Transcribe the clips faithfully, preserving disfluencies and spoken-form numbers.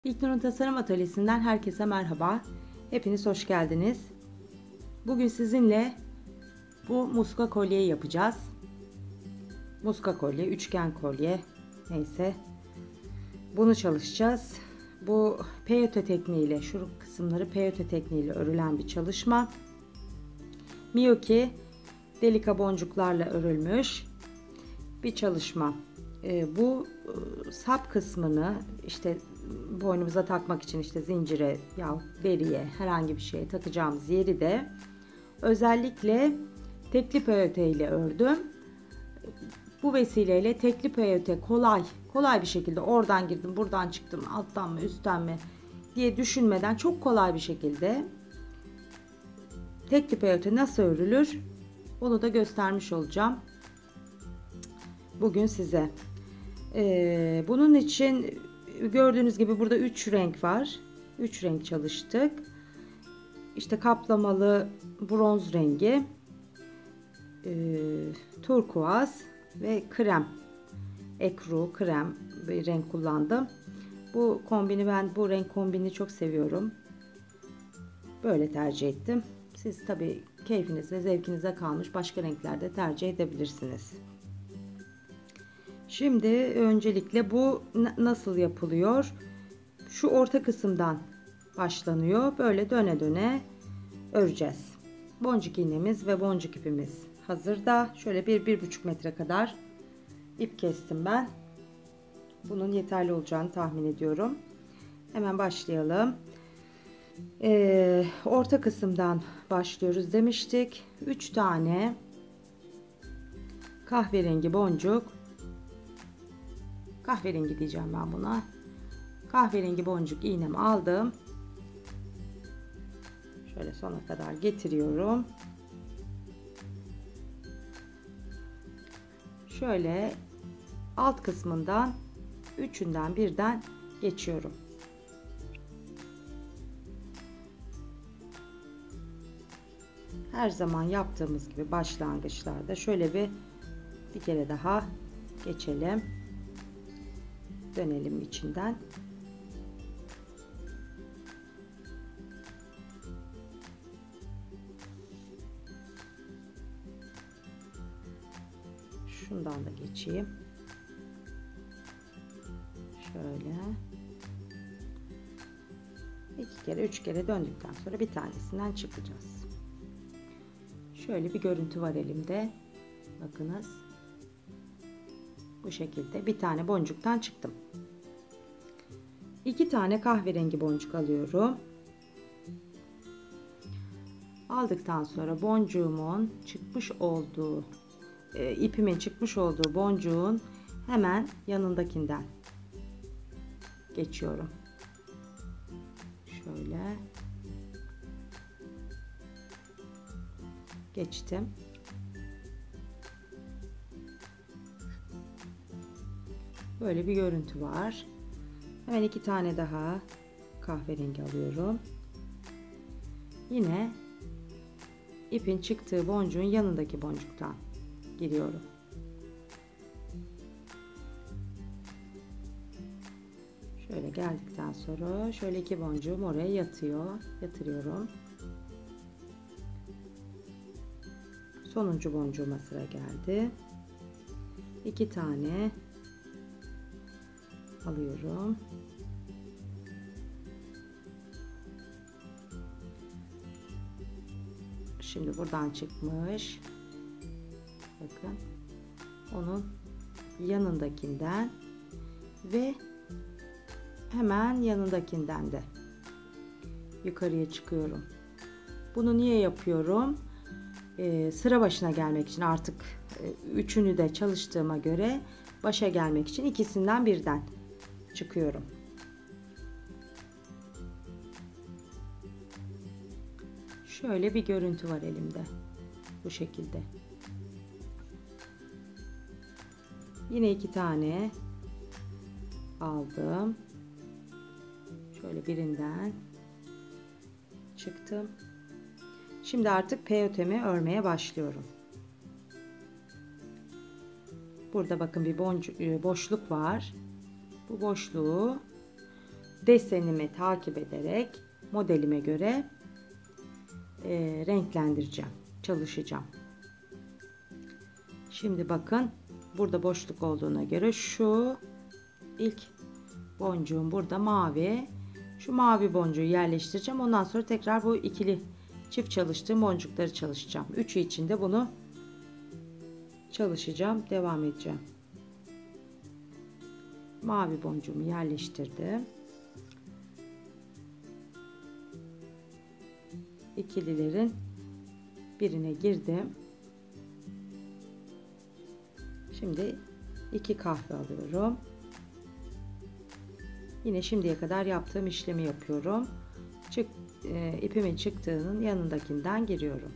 İlknur'un Tasarım Atölyesi'nden herkese merhaba. Hepiniz hoş geldiniz. Bugün sizinle bu muska kolyeyi yapacağız. Muska kolye, üçgen kolye, neyse. Bunu çalışacağız. Bu peyote tekniğiyle, şu kısımları peyote tekniğiyle örülen bir çalışma. Miyuki delika boncuklarla örülmüş bir çalışma. E, bu e, sap kısmını işte boynumuza takmak için işte zincire ya deriye herhangi bir şeye takacağımız yeri de özellikle tekli peyote ile ördüm. Bu vesileyle tekli peyote kolay kolay bir şekilde oradan girdim buradan çıktım alttan mı üstten mi diye düşünmeden çok kolay bir şekilde tekli peyote nasıl örülür onu da göstermiş olacağım bugün size. Ee, bunun için gördüğünüz gibi burada üç renk var. üç renk çalıştık. İşte kaplamalı bronz rengi, e, turkuaz ve krem. Ekru, krem bir renk kullandım. Bu kombini ben bu renk kombini çok seviyorum. Böyle tercih ettim. Siz tabii keyfinize, zevkinize kalmış başka renklerde tercih edebilirsiniz. Şimdi öncelikle bu nasıl yapılıyor? Şu orta kısımdan başlanıyor. Böyle döne döne öreceğiz. Boncuk iğnemiz ve boncuk ipimiz hazırda. Şöyle bir bir buçuk metre kadar ip kestim ben. Bunun yeterli olacağını tahmin ediyorum. Hemen başlayalım. Ee, orta kısımdan başlıyoruz demiştik. üç tane kahverengi boncuk. Kahverengi diyeceğim ben buna. Kahverengi boncuk iğnemi aldım. Şöyle sona kadar getiriyorum. Şöyle alt kısmından üçünden birden geçiyorum. Her zaman yaptığımız gibi başlangıçlarda şöyle bir bir kere daha geçelim. Dönelim içinden. Şundan da geçeyim. Şöyle. iki kere, üç kere döndükten sonra bir tanesinden çıkacağız. Şöyle bir görüntü var elimde. Bakınız. Bu şekilde bir tane boncuktan çıktım. İki tane kahverengi boncuk alıyorum. Aldıktan sonra boncuğumun çıkmış olduğu e, ipimin çıkmış olduğu boncuğun hemen yanındakinden geçiyorum. Şöyle geçtim. Böyle bir görüntü var. Hemen iki tane daha kahverengi alıyorum. Yine ipin çıktığı boncuğun yanındaki boncuktan giriyorum. Şöyle geldikten sonra şöyle iki boncuğum oraya yatıyor. Yatırıyorum. Sonuncu boncuğuma sıra geldi. İki tane alıyorum. Şimdi buradan çıkmış. Bakın. Onun yanındakinden ve hemen yanındakinden de yukarıya çıkıyorum. Bunu niye yapıyorum? Ee, sıra başına gelmek için artık e, üçünü de çalıştığıma göre başa gelmek için ikisinden birden çıkıyorum. Şöyle bir görüntü var elimde. Bu şekilde. Yine iki tane aldım. Şöyle birinden çıktım. Şimdi artık peyotemi örmeye başlıyorum. Burada bakın bir boncuk, boşluk var. Bu boşluğu desenimi takip ederek modelime göre e, renklendireceğim, çalışacağım. Şimdi bakın, burada boşluk olduğuna göre şu ilk boncuğum burada mavi. Şu mavi boncuğu yerleştireceğim. Ondan sonra tekrar bu ikili çift çalıştığım boncukları çalışacağım. Üçü için de bunu çalışacağım. Devam edeceğim. Mavi boncuğumu yerleştirdim. İkililerin birine girdim. Şimdi iki kahve alıyorum. Yine şimdiye kadar yaptığım işlemi yapıyorum. Çık, e, ipimin çıktığının yanındakinden giriyorum.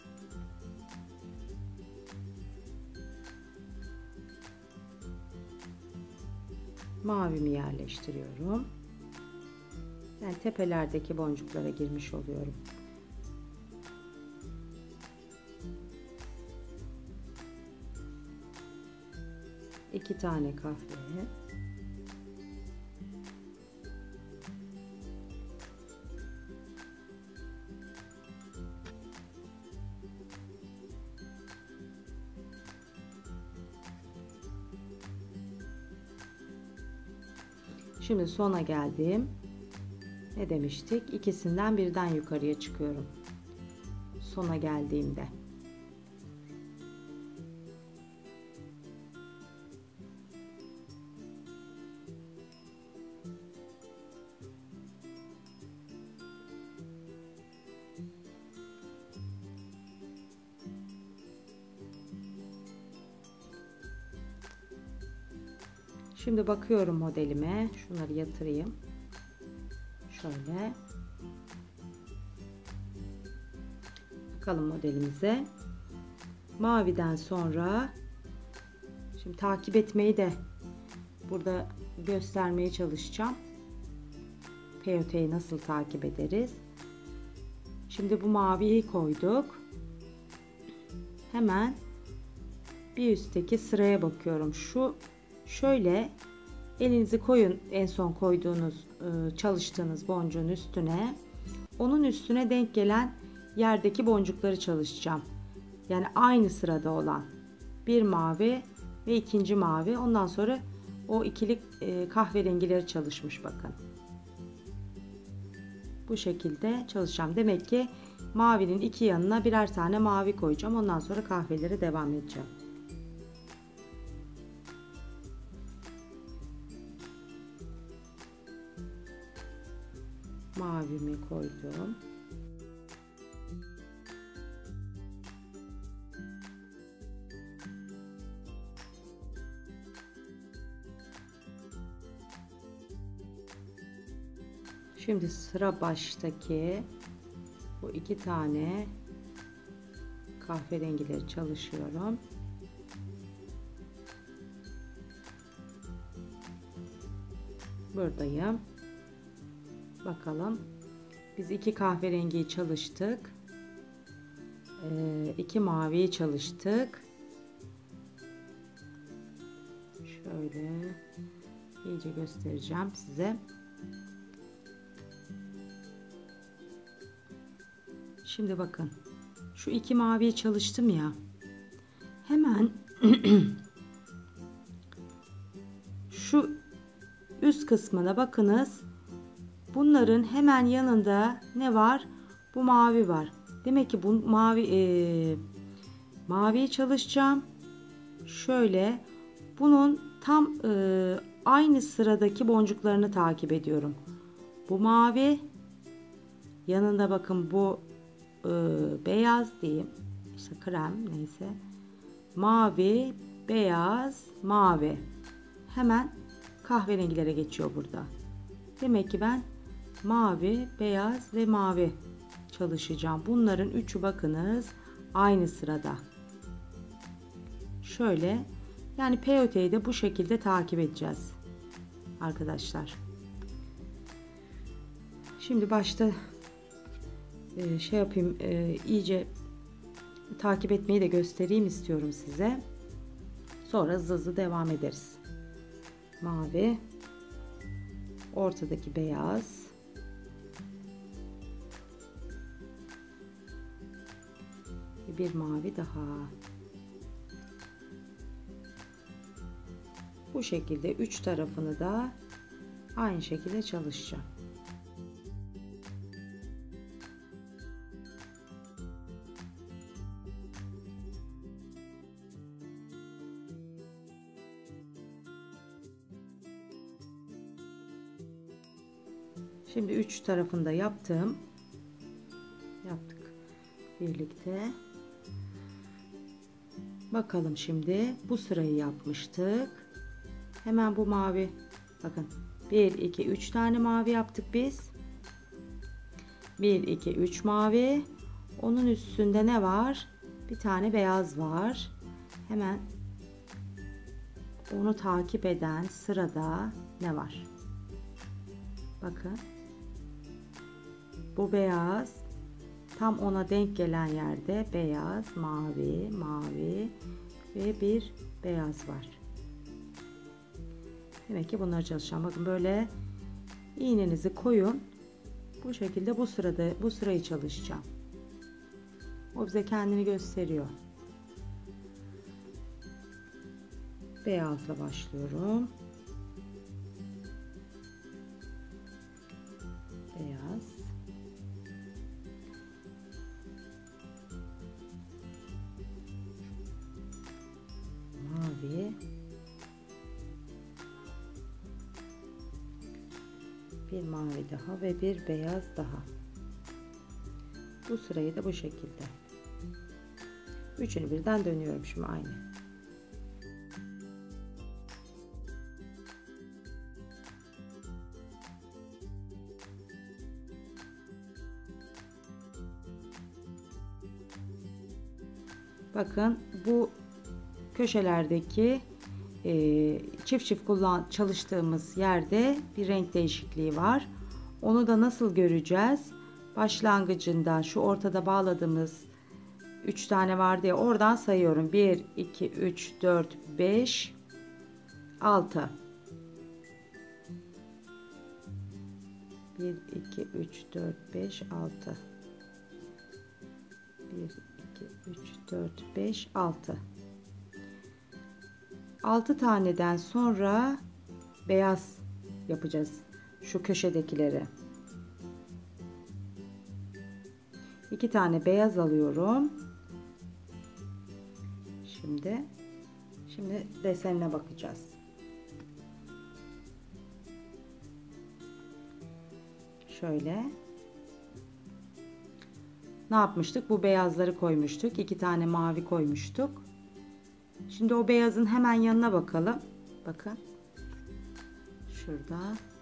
Mavimi yerleştiriyorum. Yani tepelerdeki boncuklara girmiş oluyorum. İki tane kahve. Şimdi sona geldim. Ne demiştik? İkisinden birden yukarıya çıkıyorum. Sona geldiğimde. Şimdi bakıyorum modelime. Şunları yatırayım. Şöyle. Bakalım modelimize. Maviden sonra şimdi takip etmeyi de burada göstermeye çalışacağım. Peyoteyi nasıl takip ederiz? Şimdi bu maviyi koyduk. Hemen bir üstteki sıraya bakıyorum. Şu şöyle elinizi koyun, en son koyduğunuz çalıştığınız boncuğun üstüne. Onun üstüne denk gelen yerdeki boncukları çalışacağım. Yani aynı sırada olan bir mavi ve ikinci mavi. Ondan sonra o ikili kahverengileri çalışmış bakın. Bu şekilde çalışacağım. Demek ki mavinin iki yanına birer tane mavi koyacağım. Ondan sonra kahvelere devam edeceğim. Mavimi koydum. Şimdi sıra baştaki bu iki tane kahverengileri çalışıyorum. Buradayım. Bakalım. Biz iki kahverengiyi çalıştık. Ee, iki maviyi çalıştık. Şöyle iyice göstereceğim size. Şimdi bakın. Şu iki maviyi çalıştım ya. Hemen şu üst kısmına bakınız. Bunların hemen yanında ne var? Bu mavi var. Demek ki bu mavi e, maviyi çalışacağım. Şöyle bunun tam e, aynı sıradaki boncuklarını takip ediyorum. Bu mavi, yanında bakın bu e, beyaz diyeyim. İşte krem neyse. Mavi, beyaz, mavi. Hemen kahverengilere geçiyor burada. Demek ki ben mavi, beyaz ve mavi çalışacağım. Bunların üçü bakınız aynı sırada. Şöyle, yani peyoteyi de bu şekilde takip edeceğiz arkadaşlar. Şimdi başta e, şey yapayım, e, iyice takip etmeyi de göstereyim istiyorum size. Sonra hızlı hızlı devam ederiz. Mavi, ortadaki beyaz. Bir mavi daha. Bu şekilde üç tarafını da aynı şekilde çalışacağım. Şimdi üç tarafını da yaptım. Yaptık birlikte. Bakalım şimdi bu sırayı yapmıştık. Hemen bu mavi, bakın bir iki üç tane mavi yaptık biz. bir iki üç mavi. Onun üstünde ne var? Bir tane beyaz var. Hemen onu takip eden sırada ne var? Bakın. Bu beyaz tam ona denk gelen yerde beyaz, mavi, mavi ve bir beyaz var. Demek ki bunları çalışacağım. Bakın böyle iğnenizi koyun. Bu şekilde bu sırada bu sırayı çalışacağım. O bize kendini gösteriyor. Beyazla başlıyorum. Beyaz. Mavi. Bir mavi daha ve bir beyaz daha. Bu sırayı da bu şekilde. Üçünü birden dönüyorum şimdi aynı. Bakın bu köşelerdeki e, çift çift kullan çalıştığımız yerde bir renk değişikliği var. Onu da nasıl göreceğiz? Başlangıcında şu ortada bağladığımız üç tane vardı ya, oradan sayıyorum. bir iki üç dört beş altı. bir iki üç dört beş altı. bir iki üç dört beş altı. altı taneden sonra beyaz yapacağız şu köşedekileri. iki tane beyaz alıyorum. Şimdi şimdi desenine bakacağız. Şöyle. Ne yapmıştık? Bu beyazları koymuştuk. iki tane mavi koymuştuk. Şimdi o beyazın hemen yanına bakalım. Bakın. Şurada.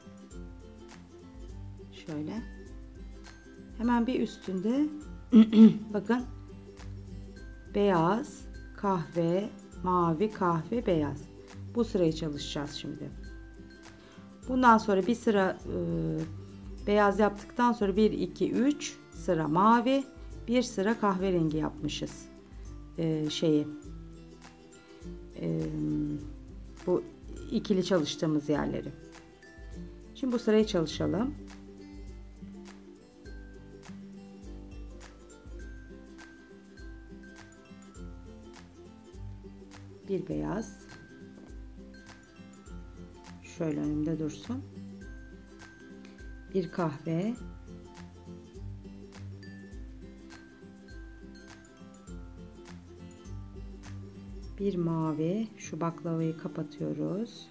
Şöyle. Hemen bir üstünde bakın. Beyaz, kahve, mavi, kahve, beyaz. Bu sırayı çalışacağız şimdi. Bundan sonra bir sıra e, beyaz yaptıktan sonra bir iki üç sıra mavi, bir sıra kahverengi yapmışız. E, şeyi e, bu ikili çalıştığımız yerleri. Şimdi bu sırayı çalışalım. Bir beyaz. Şöyle önümde dursun. Bir kahve. Bir mavi. Şu baklavayı kapatıyoruz.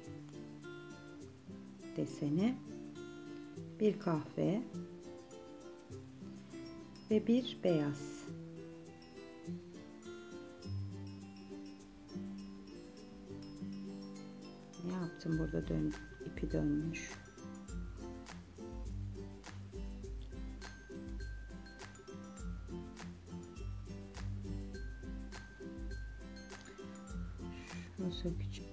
Deseni. Bir kahve. Ve bir beyaz. Ne yaptım burada, dön ipi dönmüş. Şunu sökeceğim.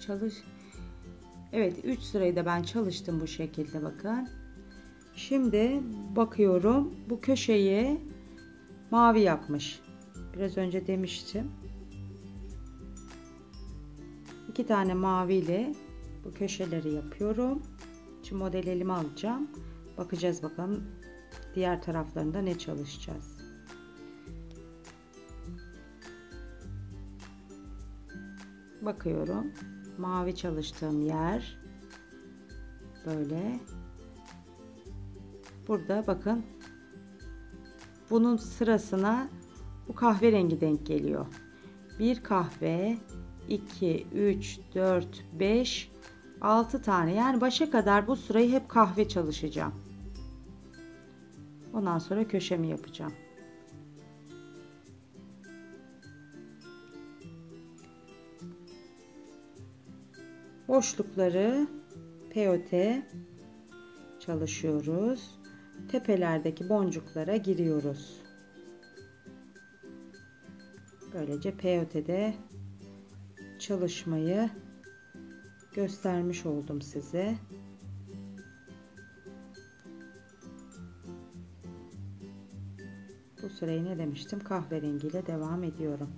çalış. Evet, üç sırayı da ben çalıştım bu şekilde, bakın. Şimdi bakıyorum, bu köşeyi mavi yapmış. Biraz önce demiştim. İki tane maviyle bu köşeleri yapıyorum. Şimdi model elime alacağım. Bakacağız bakalım diğer taraflarında ne çalışacağız. Bakıyorum. Mavi çalıştığım yer böyle. Burada bakın. Bunun sırasına bu kahverengi denk geliyor. Bir kahve, iki, üç, dört, beş, altı tane. Yani başa kadar bu sırayı hep kahve çalışacağım. Ondan sonra köşemi yapacağım. Boşlukları peyote çalışıyoruz. Tepelerdeki boncuklara giriyoruz. Böylece peyotede çalışmayı göstermiş oldum size. Bu sırayı ne demiştim? Kahverengiyle devam ediyorum.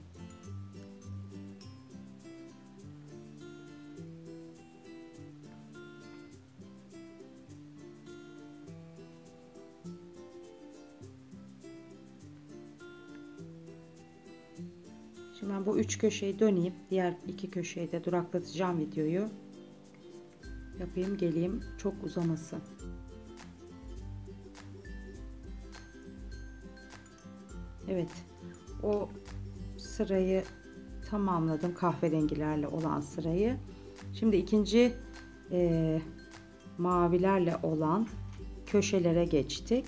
Şimdi ben bu üç köşeyi döneyim. Diğer iki köşeyi de duraklatacağım videoyu. Yapayım, geleyim. Çok uzamasın. Evet. O sırayı tamamladım. Kahverengilerle olan sırayı. Şimdi ikinci e, mavilerle olan köşelere geçtik.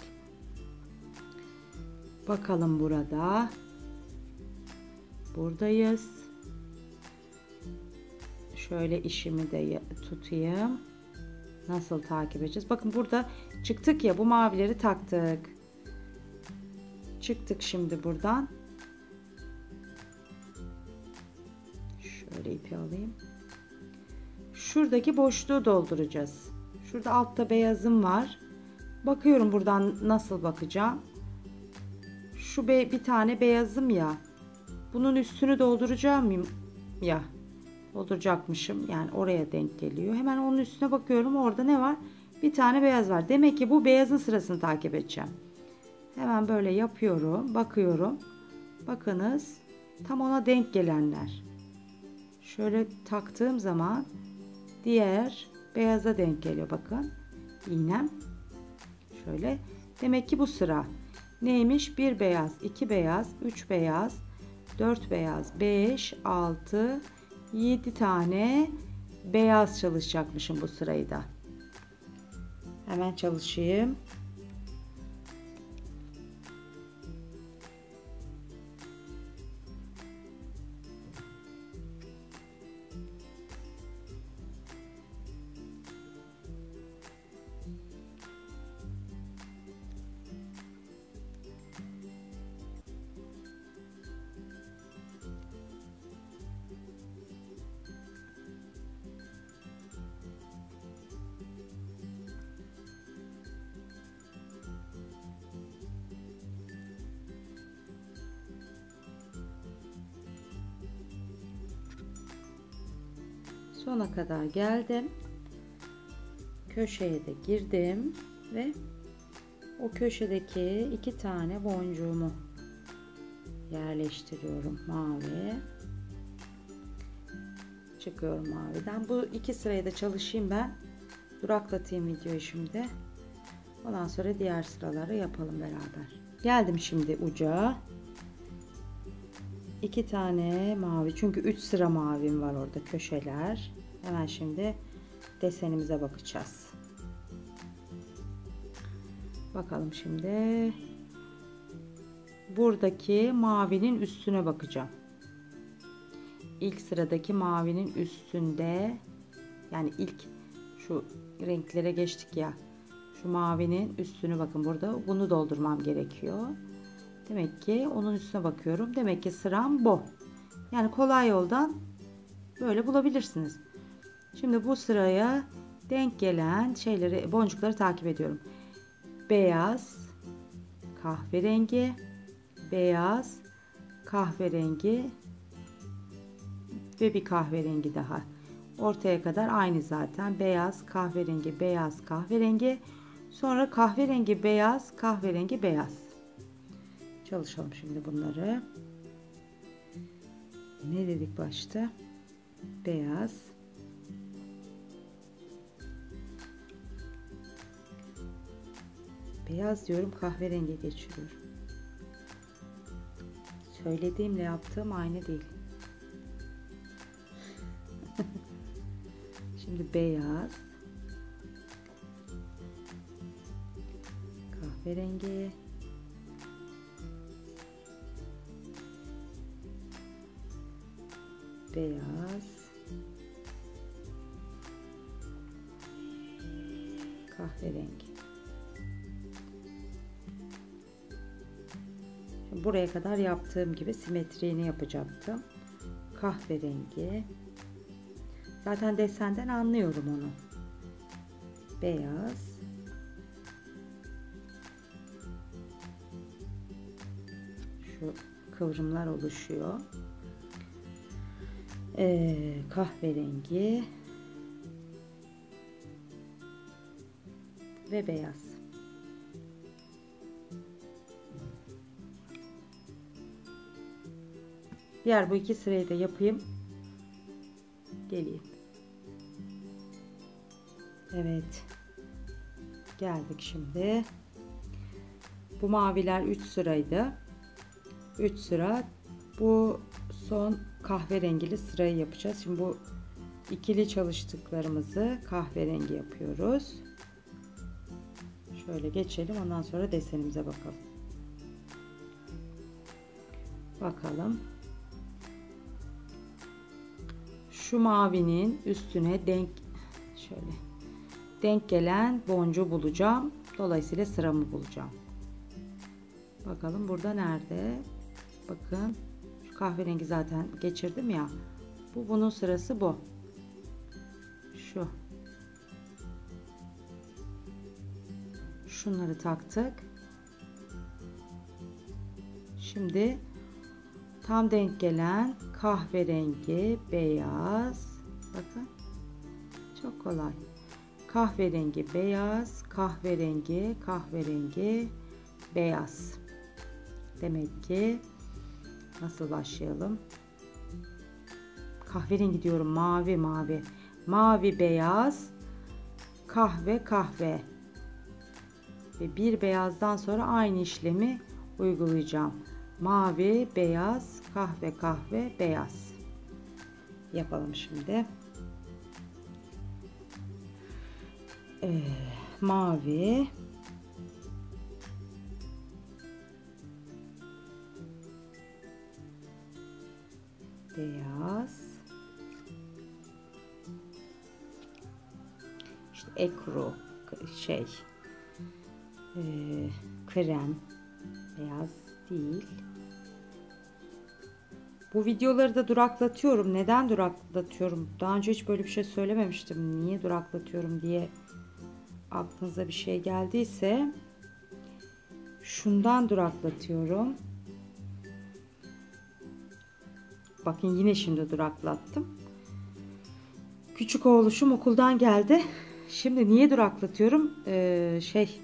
Bakalım burada. Buradayız. Şöyle işimi de tutayım. Nasıl takip edeceğiz? Bakın burada çıktık ya, bu mavileri taktık. Çıktık şimdi buradan. Şöyle ipi alayım. Şuradaki boşluğu dolduracağız. Şurada altta beyazım var. Bakıyorum buradan nasıl bakacağım. Şu be bir tane beyazım ya. Bunun üstünü dolduracağım ya. Dolduracakmışım. Yani oraya denk geliyor. Hemen onun üstüne bakıyorum. Orada ne var? Bir tane beyaz var. Demek ki bu beyazın sırasını takip edeceğim. Hemen böyle yapıyorum. Bakıyorum. Bakınız. Tam ona denk gelenler. Şöyle taktığım zaman diğer beyaza denk geliyor. Bakın. İğnem. Şöyle. Demek ki bu sıra neymiş? Bir beyaz, iki beyaz, üç beyaz, dört beyaz, beş, altı, yedi tane beyaz çalışacakmışım bu sırayı da. Hemen çalışayım. Sona kadar geldim. Köşeye de girdim ve o köşedeki iki tane boncuğumu yerleştiriyorum. Mavi. Çıkıyorum maviden. Bu iki sırayı da çalışayım ben. Duraklatayım videoyu şimdi. Ondan sonra diğer sıraları yapalım beraber. Geldim şimdi uca. İki tane mavi. Çünkü üç sıra mavim var orada, köşeler. Hemen şimdi desenimize bakacağız. Bakalım şimdi. Buradaki mavinin üstüne bakacağım. İlk sıradaki mavinin üstünde, yani ilk şu renklere geçtik ya. Şu mavinin üstünü bakın burada. Bunu doldurmam gerekiyor. Demek ki onun üstüne bakıyorum. Demek ki sıram bu. Yani kolay yoldan böyle bulabilirsiniz. Şimdi bu sıraya denk gelen şeyleri, boncukları takip ediyorum. Beyaz, kahverengi, beyaz, kahverengi ve bir kahverengi daha. Ortaya kadar aynı zaten. Beyaz, kahverengi, beyaz, kahverengi. Sonra kahverengi, beyaz, kahverengi, beyaz. Çalışalım şimdi bunları. Ne dedik başta? Beyaz. Beyaz diyorum, kahverengi geçiriyorum. Söylediğimle yaptığım aynı değil. Şimdi beyaz, kahverengi, beyaz, kahverengi. Şimdi buraya kadar yaptığım gibi simetriğini yapacaktım. Kahverengi. Zaten desenden anlıyorum onu. Beyaz. Şu kıvrımlar oluşuyor. Ee, kahverengi ve beyaz. Diğer bu iki sırayı da yapayım. Geleyim. Evet. Geldik şimdi. Bu maviler üç sıraydı. üç sıra. Bu son kahverengili sırayı yapacağız. Şimdi bu ikili çalıştıklarımızı kahverengi yapıyoruz. Şöyle geçelim. Ondan sonra desenimize bakalım. Bakalım. Şu mavinin üstüne denk şöyle denk gelen boncuğu bulacağım. Dolayısıyla sıramı bulacağım. Bakalım burada nerede? Bakın şu kahverengi zaten geçirdim ya. Bu bunun sırası bu. Şu. Şunları taktık. Şimdi tam denk gelen kahverengi, beyaz. Bakın. Çok kolay. Kahverengi, beyaz, kahverengi, kahverengi, beyaz. Demek ki nasıl başlayalım? Kahverengi diyorum, mavi, mavi. Mavi, beyaz, kahve, kahve. Ve bir beyazdan sonra aynı işlemi uygulayacağım. Mavi, beyaz, kahve, kahve, beyaz. Yapalım şimdi. Ee, mavi, beyaz, işte ekru şey e, krem, beyaz değil. Bu videoları da duraklatıyorum. Neden duraklatıyorum? Daha önce hiç böyle bir şey söylememiştim. Niye duraklatıyorum diye aklınıza bir şey geldiyse şundan duraklatıyorum. Bakın yine şimdi duraklattım. Küçük oğluşum okuldan geldi. Şimdi niye duraklatıyorum? Ee, şey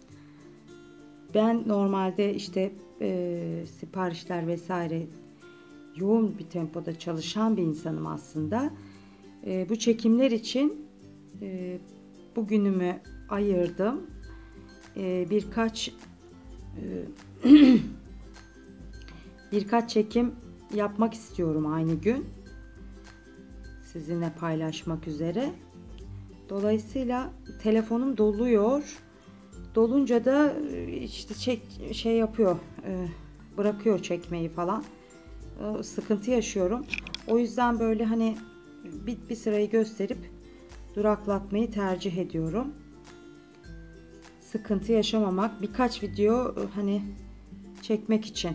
ben normalde işte e, siparişler vesaire yoğun bir tempoda çalışan bir insanım aslında. E, bu çekimler için e, bugünümü ayırdım. E, birkaç e, birkaç çekim yapmak istiyorum aynı gün. Sizinle paylaşmak üzere. Dolayısıyla telefonum doluyor. Dolunca da işte çek, şey yapıyor. E, bırakıyor çekmeyi falan. E, sıkıntı yaşıyorum. O yüzden böyle hani bir, bir sırayı gösterip duraklatmayı tercih ediyorum. Sıkıntı yaşamamak, birkaç video hani çekmek için.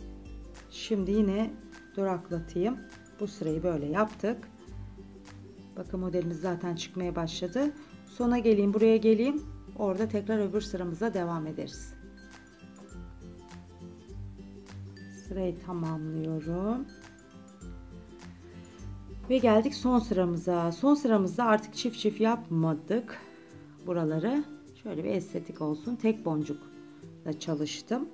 Şimdi yine duraklatayım. Bu sırayı böyle yaptık. Bakın modelimiz zaten çıkmaya başladı. Sona geleyim, buraya geleyim. Orada tekrar öbür sıramıza devam ederiz. Sırayı tamamlıyorum. Ve geldik son sıramıza. Son sıramızda artık çift çift yapmadık buraları. Şöyle bir estetik olsun. Tek boncukla çalıştım.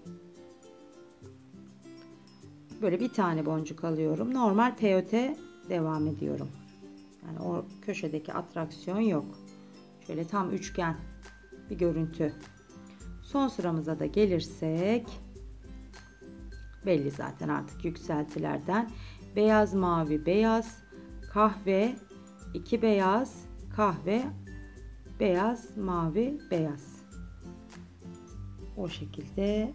Böyle bir tane boncuk alıyorum. Normal peyote devam ediyorum. Yani o köşedeki atraksiyon yok. Şöyle tam üçgen bir görüntü. Son sıramıza da gelirsek belli zaten artık yükseltilerden. Beyaz, mavi, beyaz, kahve, iki beyaz, kahve, beyaz, mavi, beyaz. O şekilde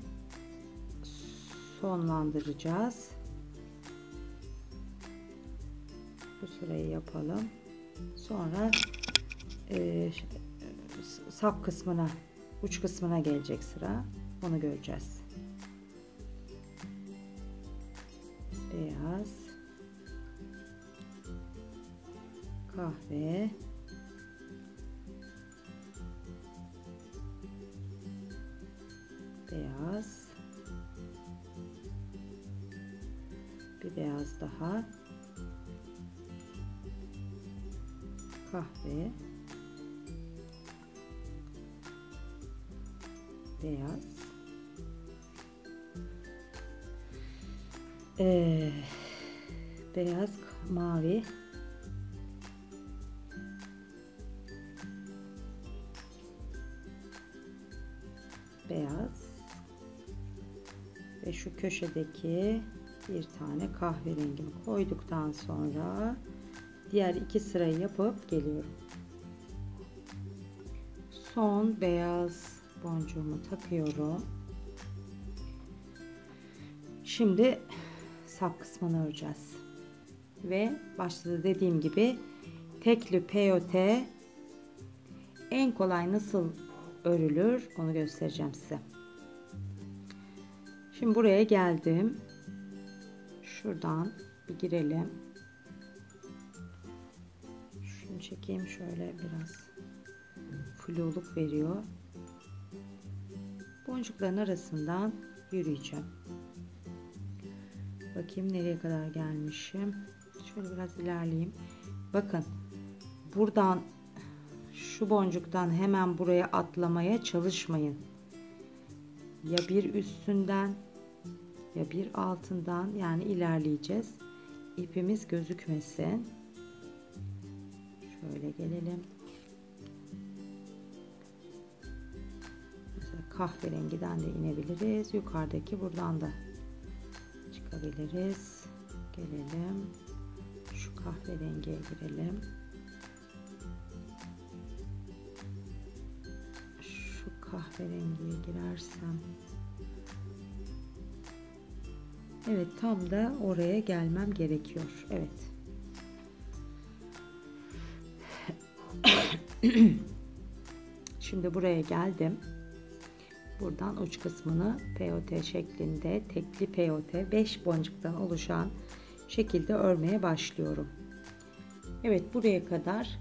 sonlandıracağız. Bu sırayı yapalım. Sonra e, sap kısmına, uç kısmına gelecek sıra. Onu göreceğiz. Beyaz, kahve, beyaz, bir beyaz daha, kahve, beyaz, ee, beyaz, mavi, beyaz ve şu köşedeki bir tane kahverengimi koyduktan sonra diğer iki sırayı yapıp geliyorum. Son beyaz boncuğumu takıyorum. Şimdi sap kısmını öreceğiz. Ve başta da dediğim gibi tekli peyote en kolay nasıl örülür onu göstereceğim size. Şimdi buraya geldim. Şuradan bir girelim. Şunu çekeyim, şöyle biraz fluluk veriyor. Boncukların arasından yürüyeceğim. Bakayım nereye kadar gelmişim. Şöyle biraz ilerleyeyim. Bakın buradan, şu boncuktan hemen buraya atlamaya çalışmayın. Ya bir üstünden ya bir altından, yani ilerleyeceğiz. İpimiz gözükmesin. Şöyle gelelim. Mesela kahverengiden de inebiliriz. Yukarıdaki buradan da çıkabiliriz. Gelelim. Şu kahverengiye girelim. Şu kahverengiye girersem. Evet, tam da oraya gelmem gerekiyor. Evet. Şimdi buraya geldim. Buradan uç kısmını peyote şeklinde, tekli peyote beş boncuktan oluşan şekilde örmeye başlıyorum. Evet, buraya kadar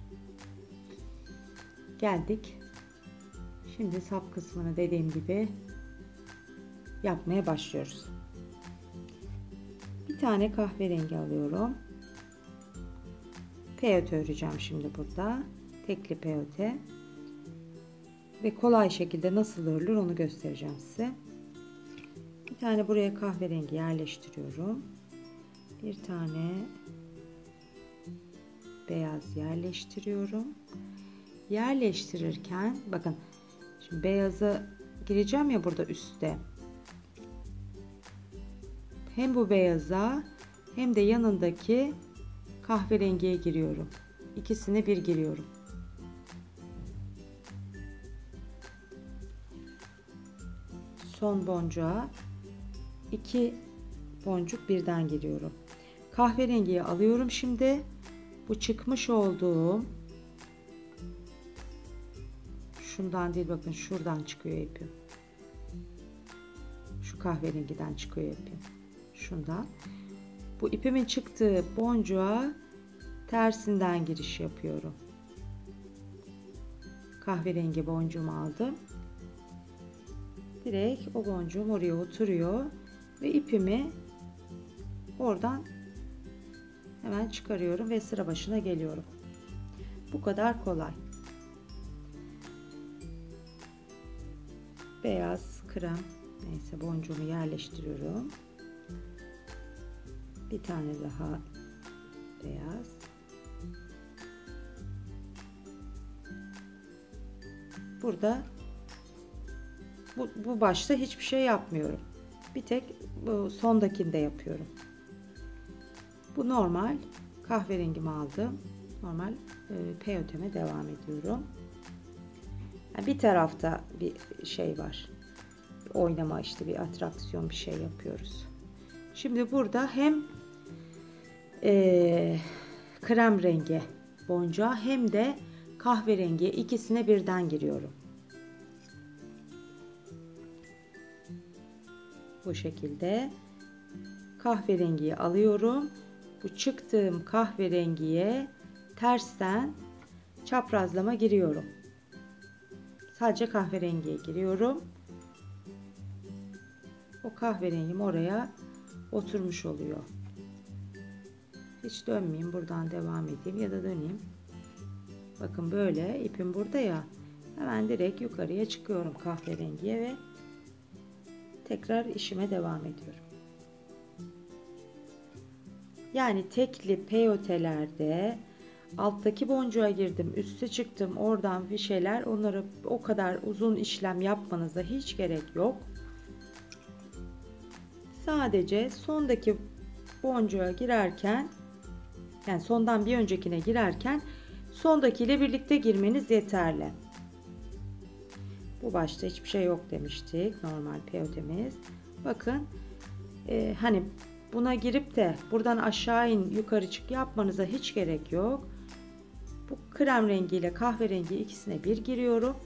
geldik. Şimdi sap kısmını dediğim gibi yapmaya başlıyoruz. Bir tane kahverengi alıyorum. Peyote öreceğim şimdi burada. Tekli peyote. Ve kolay şekilde nasıl örülür onu göstereceğim size. Bir tane buraya kahverengi yerleştiriyorum. Bir tane beyaz yerleştiriyorum. Yerleştirirken bakın, şimdi beyazı gireceğim ya burada üstte. Hem bu beyaza hem de yanındaki kahverengiye giriyorum. İkisine bir giriyorum. Son boncuğa iki boncuk birden giriyorum. Kahverengiyi alıyorum şimdi. Bu çıkmış olduğum, şundan değil, bakın şuradan çıkıyor ipim. Şu kahverengiden çıkıyor ipim. Şundan. Bu ipimin çıktığı boncuğa tersinden giriş yapıyorum. Kahverengi boncuğumu aldım. Direkt o boncuğum oraya oturuyor ve ipimi oradan hemen çıkarıyorum ve sıra başına geliyorum. Bu kadar kolay. Beyaz, krem, neyse boncuğumu yerleştiriyorum. Bir tane daha beyaz. Burada bu, bu başta hiçbir şey yapmıyorum. Bir tek bu sondakinde yapıyorum. Bu normal kahverengimi aldım. Normal e, peyoteme devam ediyorum. Yani bir tarafta bir şey var. Bir oynama işte, bir atraksiyon, bir şey yapıyoruz. Şimdi burada hem e, krem rengi boncuğa hem de kahverengi, ikisine birden giriyorum. Bu şekilde kahverengiyi alıyorum. Bu çıktığım kahverengiye tersten çaprazlama giriyorum. Sadece kahverengiye giriyorum. O kahverengim oraya oturmuş oluyor. Hiç dönmeyeyim, buradan devam edeyim ya da döneyim. Bakın böyle ipim burada ya, hemen direkt yukarıya çıkıyorum kahverengiye ve tekrar işime devam ediyorum. Yani tekli peyotelerde alttaki boncuğa girdim, üste çıktım, oradan bir şeyler, onları o kadar uzun işlem yapmanıza hiç gerek yok. Sadece sondaki boncuğa girerken, yani sondan bir öncekine girerken sondakiyle birlikte girmeniz yeterli. Bu başta hiçbir şey yok demiştik, normal peyotemiz. Bakın e, hani buna girip de buradan aşağı in yukarı çık yapmanıza hiç gerek yok. Bu krem rengi ile kahverengi ikisine bir giriyorum.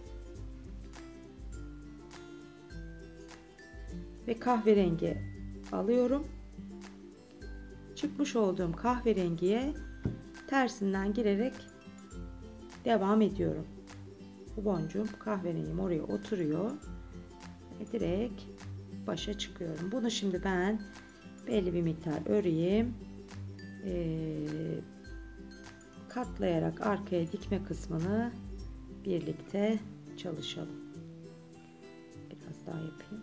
Ve kahverengi alıyorum. Çıkmış olduğum kahverengiye tersinden girerek devam ediyorum. Bu boncuğum, kahverengim oraya oturuyor. Ve direkt başa çıkıyorum. Bunu şimdi ben belli bir miktar öreyim. Ee, katlayarak arkaya dikme kısmını birlikte çalışalım. Biraz daha yapayım.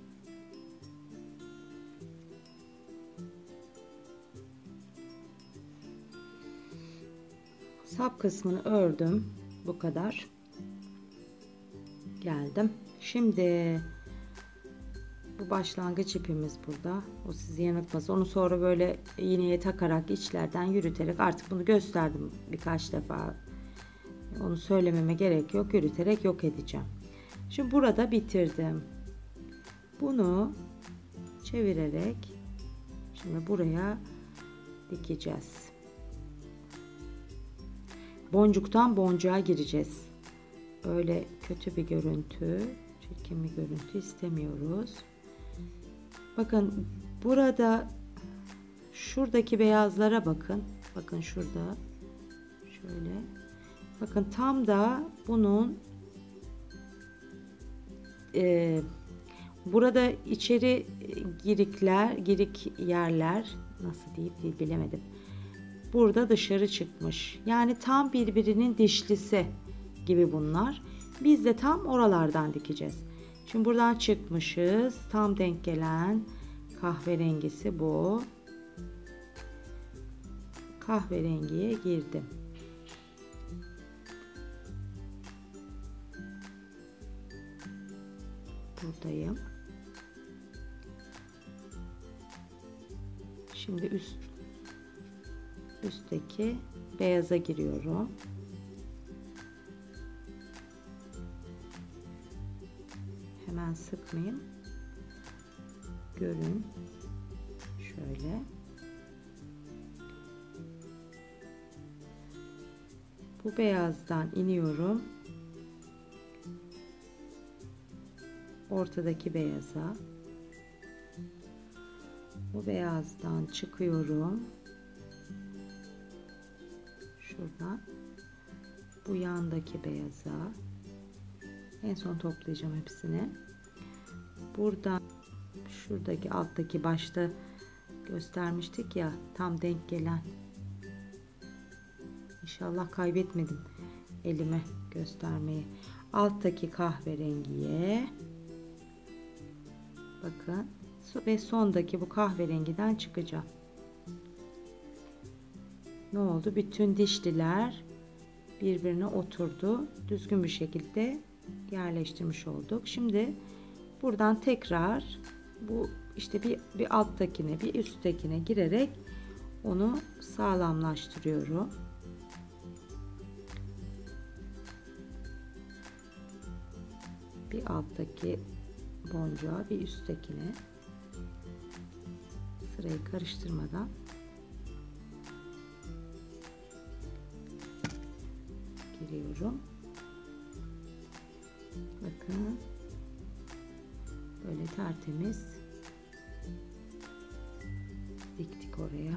Sap kısmını ördüm. Bu kadar. Geldim. Şimdi bu başlangıç ipimiz burada. O sizi yanıltmasın. Onu sonra böyle iğneye takarak içlerden yürüterek, artık bunu gösterdim birkaç defa. Onu söylememe gerek yok. Yürüterek yok edeceğim. Şimdi burada bitirdim. Bunu çevirerek şimdi buraya dikeceğiz. Boncuktan boncuğa gireceğiz. Öyle kötü bir görüntü, çirkin bir görüntü istemiyoruz. Bakın burada şuradaki beyazlara bakın. Bakın şurada. Şöyle. Bakın tam da bunun e, burada içeri girikler, girik yerler, nasıl deyip değil bilemedim. Burada dışarı çıkmış. Yani tam birbirinin dişlisi gibi bunlar. Biz de tam oralardan dikeceğiz. Şimdi buradan çıkmışız. Tam denk gelen kahverengisi bu. Kahverengiye girdim. Buradayım. Şimdi üst üstteki beyaza giriyorum. Hemen sıkmayayım. Görün. Şöyle. Bu beyazdan iniyorum. Ortadaki beyaza. Bu beyazdan çıkıyorum. Buradan bu yandaki beyaza en son toplayacağım hepsini. Buradan şuradaki alttaki başta göstermiştik ya, tam denk gelen. İnşallah kaybetmedim elime göstermeyi. Alttaki kahverengiye bakın ve sondaki bu kahverengiden çıkacağım. Ne oldu? Bütün dişliler birbirine oturdu. Düzgün bir şekilde yerleştirmiş olduk. Şimdi buradan tekrar bu işte bir, bir alttakine bir üsttekine girerek onu sağlamlaştırıyorum. Bir alttaki boncuğa bir üsttekine, sırayı karıştırmadan giriyorum. Bakın böyle tertemiz diktik oraya.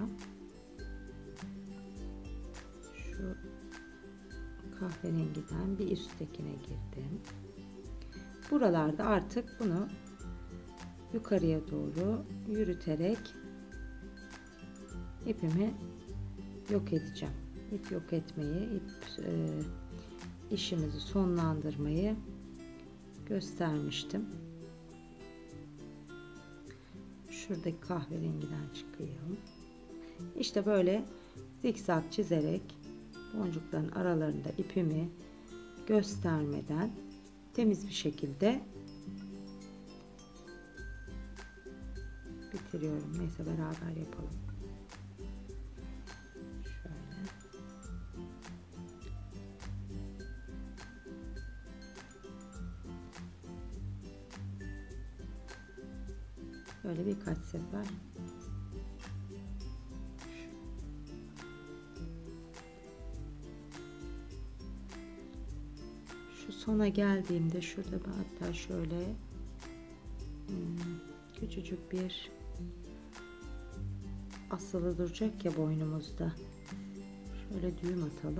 Şu kahverengiden bir üsttekine girdim. Buralarda artık bunu yukarıya doğru yürüterek ipimi yok edeceğim. İp yok etmeyi, ip e, işimizi sonlandırmayı göstermiştim. Şuradaki kahverengiden çıkayım. İşte böyle zikzak çizerek boncukların aralarında ipimi göstermeden temiz bir şekilde bitiriyorum. Neyse beraber yapalım. Şöyle. Böyle birkaç sefer şu sona geldiğimde şurada ben hatta şöyle hmm, küçücük bir asılı duracak ya boynumuzda, şöyle düğüm atalım.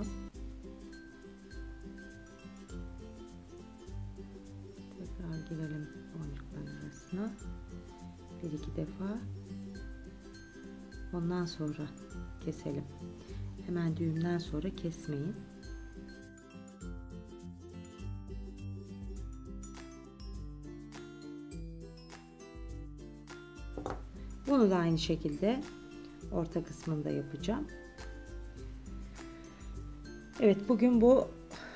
Tekrar girelim boncukların arasına bir iki defa, ondan sonra keselim. Hemen düğümden sonra kesmeyin. Bunu da aynı şekilde orta kısmında yapacağım. Evet, bugün bu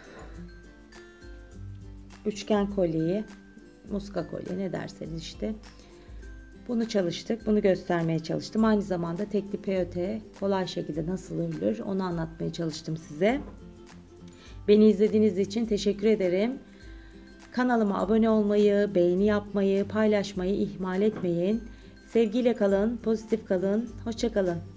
üçgen kolyeyi, muska kolye ne derseniz işte, bunu çalıştık. Bunu göstermeye çalıştım. Aynı zamanda tekli peyote kolay şekilde nasıl örülür onu anlatmaya çalıştım size. Beni izlediğiniz için teşekkür ederim. Kanalıma abone olmayı, beğeni yapmayı, paylaşmayı ihmal etmeyin. Sevgiyle kalın, pozitif kalın, hoşça kalın.